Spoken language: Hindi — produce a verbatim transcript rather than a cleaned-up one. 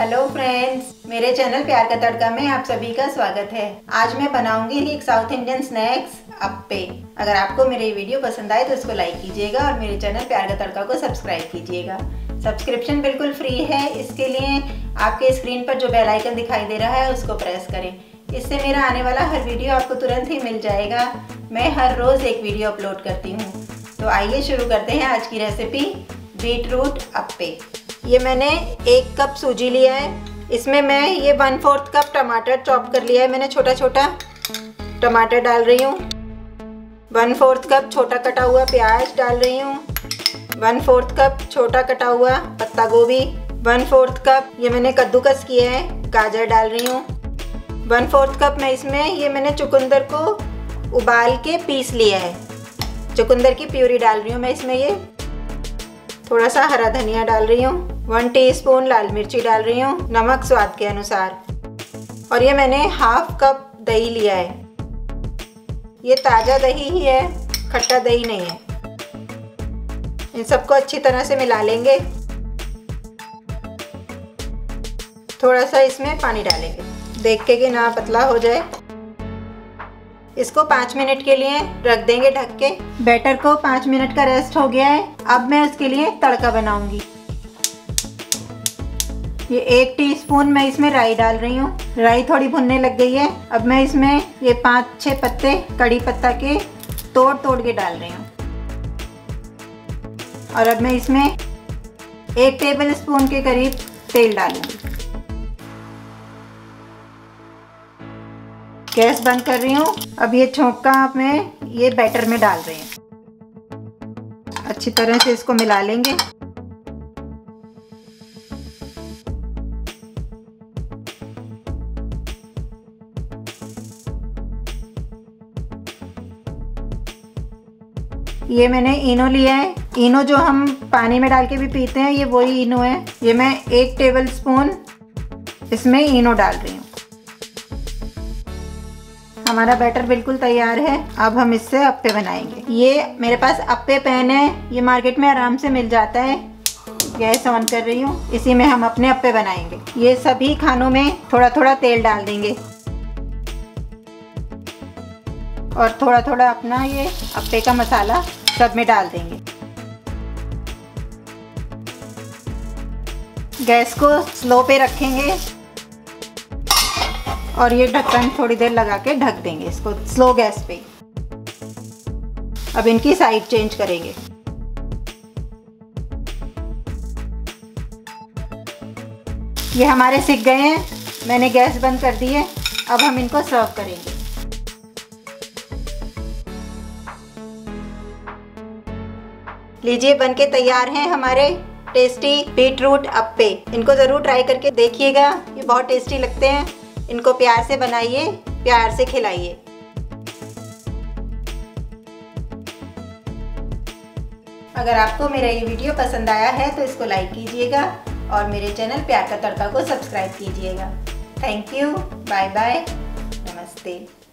हेलो फ्रेंड्स, मेरे चैनल प्यार का तड़का में आप सभी का स्वागत है। आज मैं बनाऊंगी एक साउथ इंडियन स्नैक्स अप्पे। अगर आपको मेरी वीडियो पसंद आए तो इसको लाइक कीजिएगा और मेरे चैनल प्यार का तड़का को सब्सक्राइब कीजिएगा। सब्सक्रिप्शन बिल्कुल फ्री है। इसके लिए आपके स्क्रीन पर जो बेल आइकन दिखाई दे रहा है उसको प्रेस करें। इससे मेरा आने वाला हर वीडियो आपको तुरंत ही मिल जाएगा। मैं हर रोज़ एक वीडियो अपलोड करती हूँ। तो आइए शुरू करते हैं आज की रेसिपी बीटरूट अप्पे। ये मैंने एक कप सूजी लिया है। इसमें मैं ये वन फोर्थ कप टमाटर चॉप कर लिया है। मैंने छोटा छोटा टमाटर डाल रही हूँ। वन फोर्थ कप छोटा कटा हुआ प्याज डाल रही हूँ। वन फोर्थ कप छोटा कटा हुआ पत्ता गोभी। वन फोर्थ कप ये मैंने कद्दूकस किया है गाजर डाल रही हूँ। वन फोर्थ कप मैं इसमें ये मैंने चुकंदर को उबाल के पीस लिया है। चुकंदर की प्यूरी डाल रही हूँ मैं इसमें। ये थोड़ा सा हरा धनिया डाल रही हूँ। वन टीस्पून लाल मिर्ची डाल रही हूँ, नमक स्वाद के अनुसार। और ये मैंने हाफ कप दही लिया है। ये ताज़ा दही ही है, खट्टा दही नहीं है। इन सबको अच्छी तरह से मिला लेंगे। थोड़ा सा इसमें पानी डालेंगे, देख के कि ना पतला हो जाए। इसको पाँच मिनट के लिए रख देंगे ढक के। बैटर को पाँच मिनट का रेस्ट हो गया है। अब मैं उसके लिए तड़का बनाऊंगी। ये एक टीस्पून मैं इसमें राई डाल रही हूँ। राई थोड़ी भुनने लग गई है। अब मैं इसमें ये पाँच छः पत्ते कड़ी पत्ता के तोड़ तोड़ के डाल रही हूँ। और अब मैं इसमें एक टेबल स्पून के करीब तेल डालूंगी। गैस बंद कर रही हूँ। अब ये छोंका मैं ये बैटर में डाल रही हूँ। अच्छी तरह से इसको मिला लेंगे। ये मैंने इनो लिया है। इनो जो हम पानी में डाल के भी पीते हैं, ये वही इनो है। ये मैं एक टेबल स्पून इसमें इनो डाल रही हूँ। हमारा बैटर बिल्कुल तैयार है। अब हम इससे अप्पे बनाएंगे। ये मेरे पास अप्पे पैन है, ये मार्केट में आराम से मिल जाता है। गैस ऑन कर रही हूँ। इसी में हम अपने अप्पे बनाएंगे। ये सभी खानों में थोड़ा थोड़ा तेल डाल देंगे और थोड़ा थोड़ा अपना ये अप्पे का मसाला सब में डाल देंगे। गैस को स्लो पे रखेंगे और ये ढक्कन थोड़ी देर लगा के ढक देंगे इसको स्लो गैस पे। अब इनकी साइड चेंज करेंगे। ये हमारे सिक गए हैं। मैंने गैस बंद कर दी है। अब हम इनको सर्व करेंगे। लीजिए, बनके तैयार हैं हमारे टेस्टी बीटरूट अप्पे। इनको ज़रूर ट्राई करके देखिएगा। ये बहुत टेस्टी लगते हैं। इनको प्यार से बनाइए, प्यार से खिलाइए। अगर आपको मेरा ये वीडियो पसंद आया है तो इसको लाइक कीजिएगा और मेरे चैनल प्यार का तड़का को सब्सक्राइब कीजिएगा। थैंक यू, बाय बाय, नमस्ते।